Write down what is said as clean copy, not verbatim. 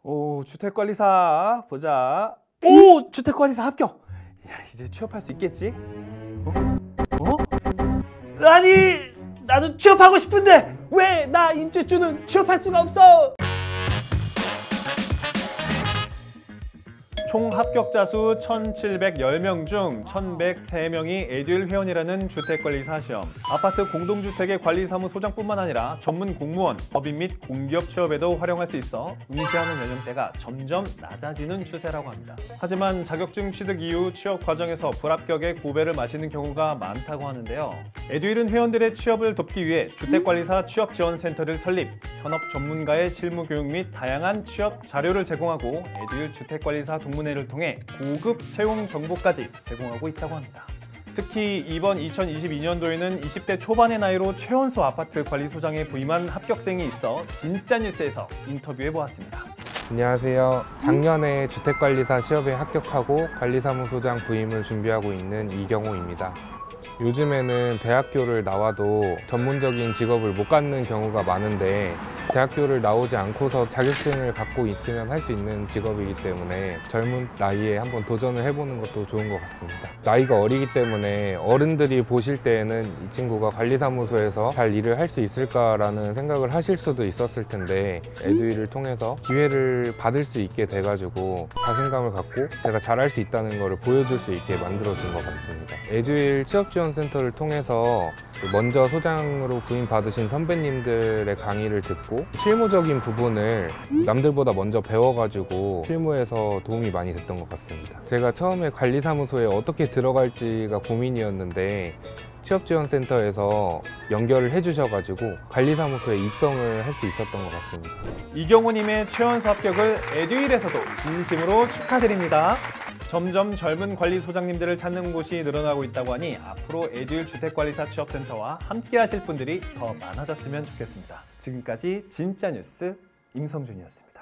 오, 주택관리사 보자. 오, 주택관리사 합격. 야, 이제 취업할 수 있겠지? 아니, 나도 취업하고 싶은데 왜 나 임재준은 취업할 수가 없어? 총 합격자 수 1,710명 중 1,103명이 에듀윌 회원이라는 주택관리사 시험. 아파트 공동주택의 관리사무소장뿐만 아니라 전문 공무원, 법인 및 공기업 취업에도 활용할 수 있어 응시하는 연령대가 점점 낮아지는 추세라고 합니다. 하지만 자격증 취득 이후 취업 과정에서 불합격에 고배를 마시는 경우가 많다고 하는데요. 에듀윌은 회원들의 취업을 돕기 위해 주택관리사 취업지원센터를 설립, 현업 전문가의 실무 교육 및 다양한 취업 자료를 제공하고 에듀윌 주택관리사 동문회를 통해 고급 채용 정보까지 제공하고 있다고 합니다. 특히 이번 2022년도에는 20대 초반의 나이로 최연소 아파트 관리소장에 부임한 합격생이 있어 진짜 뉴스에서 인터뷰해보았습니다. 안녕하세요. 작년에 주택관리사 시험에 합격하고 관리사무소장 부임을 준비하고 있는 이경호입니다. 요즘에는 대학교를 나와도 전문적인 직업을 못 갖는 경우가 많은데 대학교를 나오지 않고서 자격증을 갖고 있으면 할 수 있는 직업이기 때문에 젊은 나이에 한번 도전을 해보는 것도 좋은 것 같습니다. 나이가 어리기 때문에 어른들이 보실 때에는 이 친구가 관리사무소에서 잘 일을 할 수 있을까라는 생각을 하실 수도 있었을 텐데 에듀윌을 통해서 기회를 받을 수 있게 돼가지고 자신감을 갖고 제가 잘할 수 있다는 것을 보여줄 수 있게 만들어준 것 같습니다. 에듀윌 취업지원센터를 통해서 먼저 소장으로 부임받으신 선배님들의 강의를 듣고 실무적인 부분을 남들보다 먼저 배워가지고 실무에서 도움이 많이 됐던 것 같습니다. 제가 처음에 관리사무소에 어떻게 들어갈지가 고민이었는데 취업지원센터에서 연결을 해주셔가지고 관리사무소에 입성을 할 수 있었던 것 같습니다. 이경호님의 최연소 합격을 에듀윌에서도 진심으로 축하드립니다. 점점 젊은 관리소장님들을 찾는 곳이 늘어나고 있다고 하니 앞으로 에듀윌 주택관리사 취업센터와 함께 하실 분들이 더 많아졌으면 좋겠습니다. 지금까지 진짜 뉴스 임성준이었습니다.